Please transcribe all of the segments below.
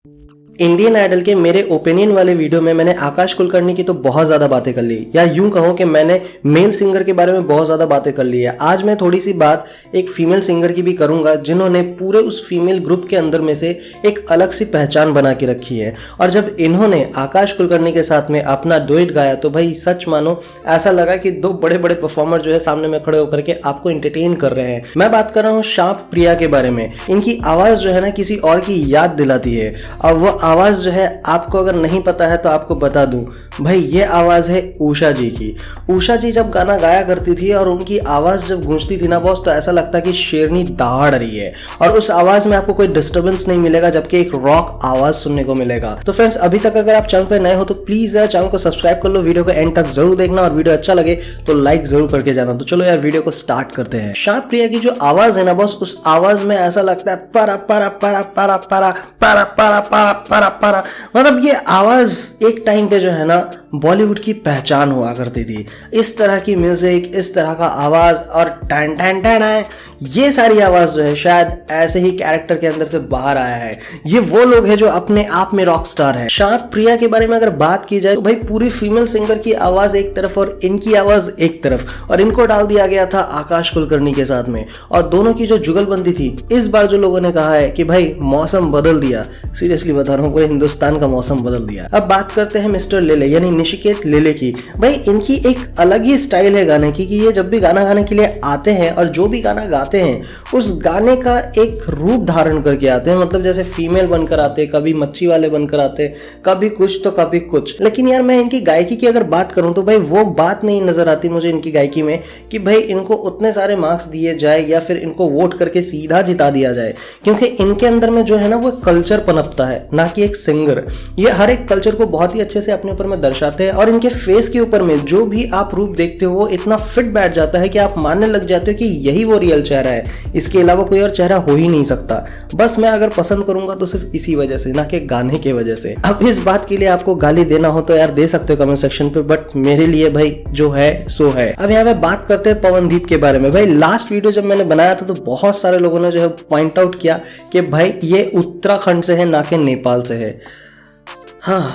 Indian idol के मेरे opinion वाले वीडियो में मैंने आकाश कुलकर्णी की तो बहुत ज्यादा बातें कर ली, या यूं कहो कि मैंने मेल सिंगर के बारे में बहुत ज्यादा बातें कर ली है। आज मैं थोड़ी सी बात एक फीमेल सिंगर की भी करूंगा जिन्होंने पूरे उस फीमेल ग्रुप के अंदर में से एक अलग सी पहचान बना के रखी है। और जब इन्होंने आकाश कुलकर्णी के साथ में अपना डुएट गाया तो भाई सच मानो ऐसा लगा कि दो बड़े बड़े परफॉर्मर जो है सामने में खड़े होकर के आपको एंटरटेन कर रहे हैं। मैं बात कर रहा हूँ शाप प्रिया के बारे में। इनकी आवाज जो है ना किसी और की याद दिलाती है, और वो आवाज जो है आपको अगर नहीं पता है तो आपको बता दूं भाई, ये आवाज है उषा जी की। उषा जी जब गाना गाया करती थी और उनकी आवाज जब गूंजती थी ना बॉस, तो ऐसा लगता कि शेरनी दहाड़ रही है, और उस आवाज में आपको कोई डिस्टर्बेंस नहीं मिलेगा, जबकि एक रॉक आवाज सुनने को मिलेगा। तो फ्रेंड्स, अभी तक अगर आप चैनल पे नए हो तो प्लीज यार चैनल को सब्सक्राइब कर लो, वीडियो को एंड तक जरूर देखना, और वीडियो अच्छा लगे तो लाइक जरूर करके जाना। तो चलो यार वीडियो को स्टार्ट करते हैं। शाप प्रिया की जो आवाज है ना बॉस, उस आवाज में ऐसा लगता है परा परा परा परा परा परा परा परा परा परा, मतलब ये आवाज एक टाइम पे जो है ना बॉलीवुड की पहचान हुआ करती थी। इस तरह की म्यूजिक, इस तरह का आवाज और टन टन टन है, ये सारी आवाज जो है शायद ऐसे ही कैरेक्टर के अंदर से बाहर आया है। ये वो लोग हैं जो अपने आप में रॉक स्टार है। शाप प्रिया के बारे में अगर बात की जाए तो भाई पूरी फीमेल सिंगर की आवाज एक तरफ और इनकी आवाज एक तरफ, और इनको डाल दिया गया था आकाश कुलकर्णी के साथ में, और दोनों की जो जुगलबंदी थी, इस बार जो लोगों ने कहा है कि भाई मौसम बदल दिया, सीरियसली बता रहा हूँ पूरे हिंदुस्तान का मौसम बदल दिया। अब बात करते हैं मिस्टर लेले यानी निशिकेत लेले की। भाई इनकी एक अलग ही स्टाइल है गाने की, कि ये जब भी गाना गाने के लिए आते हैं और जो भी गाना गाते हैं उस गाने का एक रूप धारण करके आते हैं। मतलब जैसे फीमेल बनकर आते, कभी मच्छी वाले बनकर आते, कभी कुछ तो कभी कुछ। लेकिन यार मैं इनकी गायकी की अगर बात करूं तो भाई वो बात नहीं नजर आती मुझे इनकी गायकी में कि भाई इनको उतने सारे मार्क्स दिए जाए या फिर इनको वोट करके सीधा जिता दिया जाए, क्योंकि इनके अंदर में जो है ना वो कल्चर पनपता है, ना कि एक सिंगर। ये हर एक कल्चर को बहुत ही अच्छे से अपने ऊपर में दर्शाते हैं, और इनके फेस के ऊपर में जो भी आप रूप देखते हो वो इतना फिट बैठ जाता है कि आप मानने लग जाते हो कि यही वो रियल चेहरा है, इसके अलावा कोई और चेहरा हो ही नहीं सकता। बस मैं अगर पसंद करूंगा तो सिर्फ इसी वजह से, ना कि गाने की वजह से। अब इस बात के लिए आपको गाली देना हो तो यार दे सकते हो कमेंट सेक्शन पे, बट मेरे लिए भाई जो है सो है। अब यहाँ पे बात करते हैं पवनदीप के बारे में। भाई लास्ट वीडियो जब मैंने बनाया था तो बहुत सारे लोगों ने जो है पॉइंट आउट किया कि भाई ये उत्तराखंड से है ना कि नेपाल से है। हाँ,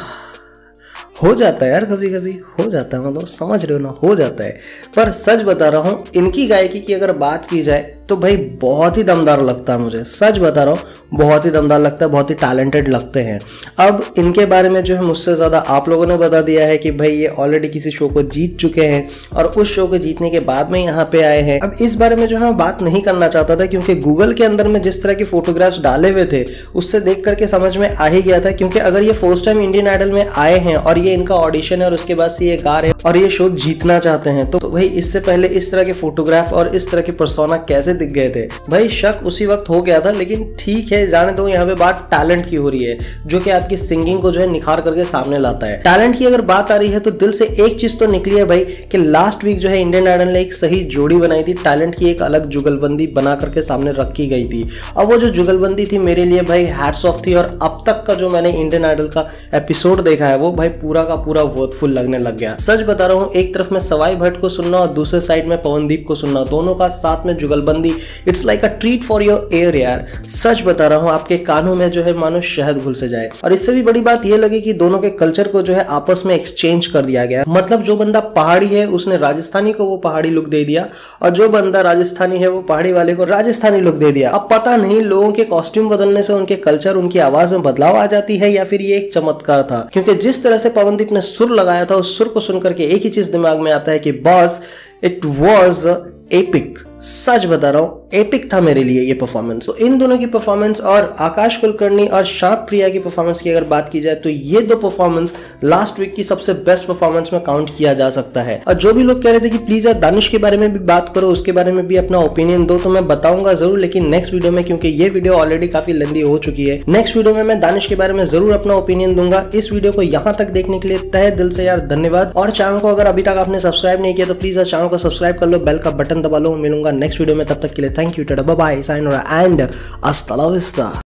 हो जाता है यार, कभी कभी हो जाता है, मतलब समझ रहे हो ना, हो जाता है। पर सच बता रहा हूँ, इनकी गायकी की अगर बात की जाए तो भाई बहुत ही दमदार लगता है मुझे, सच बता रहा हूँ बहुत ही दमदार लगता है, बहुत ही टैलेंटेड लगते हैं। अब इनके बारे में जो है मुझसे ज़्यादा आप लोगों ने बता दिया है कि भाई ये ऑलरेडी किसी शो को जीत चुके हैं, और उस शो को जीतने के बाद में यहाँ पे आए हैं। अब इस बारे में जो है मैं बात नहीं करना चाहता था, क्योंकि गूगल के अंदर में जिस तरह की फोटोग्राफ्स डाले हुए थे उससे देख करके समझ में आ ही गया था, क्योंकि अगर ये फर्स्ट टाइम इंडियन आइडल में आए हैं और ये इनका ऑडिशन है और उसके बाद से ये गा रहे हैं और ये शो जीतना चाहते हैं, तो भाई इससे पहले इस तरह के फोटोग्राफ और इस तरह की पर्सोना कैसे दिख गए थे। भाई शक उसी वक्त हो गया था, लेकिन ठीक है जाने दो। यहाँ पे बात टैलेंट की हो रही है, जो कि आपकी सिंगिंग को जो है निखार करके सामने लाता है। टैलेंट की अगर बात आ रही है तो दिल से एक चीज तो निकली है भाई कि लास्ट वीक जो है इंडियन आइडल ने एक सही जोड़ी बनाई थी, टैलेंट की एक अलग जुगलबंदी बना करके सामने रखी गई थी। और वो जो जुगलबंदी थी मेरे लिए भाई हैट्स ऑफ थी, और अब तक का जो मैंने इंडियन आइडल का एपिसोड देखा है वो भाई पूरा का पूरा वर्थफुल लगने लग गया। सच बता रहा हूँ, एक तरफ मैं सवाई भट्ट को सुनना और दूसरे साइड में पवनदीप को सुनना, दोनों का साथ में जुगलबंदी, it's like a treat for your ear यार। सच बता रहा हूँ, आपके कानों में जो है मानो शहद घुल से जाए। और इससे भी बड़ी बात यह लगी कि दोनों के कल्चर को जो है आपस में एक्सचेंज कर दिया गया। मतलब जो बंदा पहाड़ी है उसने राजस्थानी को वो पहाड़ी लुक दे दिया, और जो बंदा राजस्थानी है वो पहाड़ी वाले को राजस्थानी लुक दे दिया। अब पता नहीं लोगों के कॉस्ट्यूम बदलने से उनके कल्चर, उनकी आवाज में बदलाव आ जाती है, या फिर ये एक चमत्कार था। क्योंकि जिस तरह से पवनदीप ने सुर लगाया था, उस सुर को सुनकर के एक ही चीज दिमाग में आता है कि बॉस इट वॉज एपिक। सच बता रहा हूँ, एपिक था मेरे लिए ये परफॉर्मेंस। तो इन दोनों की परफॉर्मेंस और आकाश कुलकर्णी और शाप प्रिया की परफॉर्मेंस की अगर बात की जाए तो ये दो परफॉर्मेंस लास्ट वीक की सबसे बेस्ट परफॉर्मेंस में काउंट किया जा सकता है। और जो भी लोग कह रहे थे कि प्लीज यार दानिश के बारे में भी बात करो, उसके बारे में भी अपना ओपिनियन दो, तो मैं बताऊंगा जरूर, लेकिन नेक्स्ट वीडियो में, क्योंकि ये वीडियो ऑलरेडी काफी लेंदी हो चुकी है। नेक्स्ट वीडियो में मैं दानिश के बारे में जरूर अपना ओपिनियन दूंगा। इस वीडियो को यहाँ तक देखने के लिए तहे दिल से यार धन्यवाद। और चैनल को अगर अभी तक आपने सब्सक्राइब नहीं किया तो प्लीज चैनल को सब्सक्राइब कर लो, बेल का बटन दबा लो। मिलूंगा नेक्स्ट वीडियो में, तब तक के लिए thank you, tata bye bye, sayonara and हasta la vista।